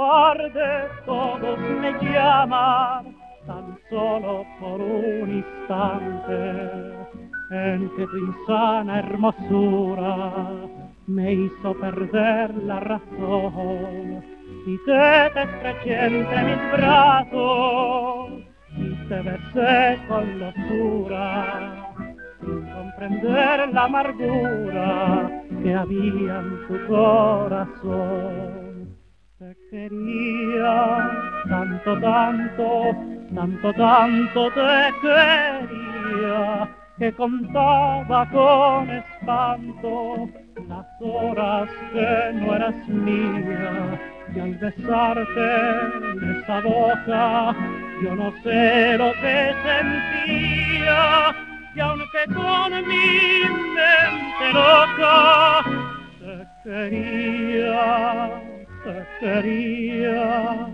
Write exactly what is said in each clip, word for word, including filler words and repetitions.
cobarde, todos me llaman, tan solo por un instante, en que tu insana hermosura me hizo perder la razón, y que te estreché entre mis brazos, y te besé con locura, sin comprender la amargura que había en tu corazón. Te quería tanto, tanto, tanto, tanto te quería, que contaba con espanto las horas que no eras mía, y al besarte en esa boca yo no sé lo que sentía, y aunque con mi mente loca te quería, te quería.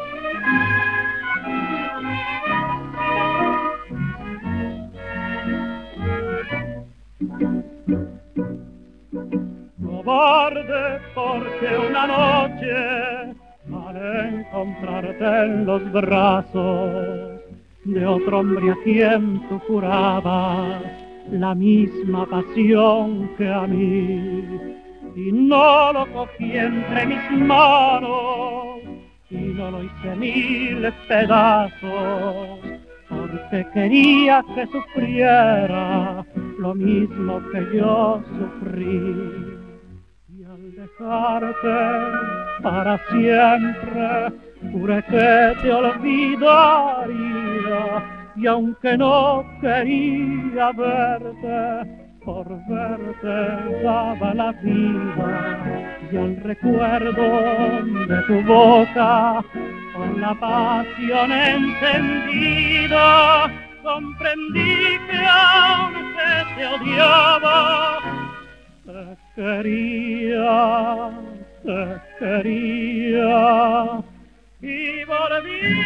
Cobarde, porque una noche al encontrarte en los brazos de otro hombre a quien tú jurabas la misma pasión que a mí, y no lo cogí entre mis manos y no lo hice mil pedazos, porque quería que sufriera lo mismo que yo sufrí. Y al dejarte para siempre, juré que te olvidaría, y aunque no quería verte, por verte daba la vida, y al recuerdo de tu boca, con la pasión encendida, comprendí que aunque te odiaba, te quería, te quería, y volví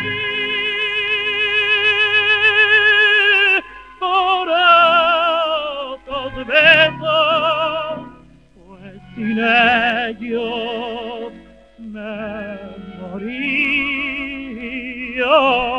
por otros besos, pues sin ellos me moría.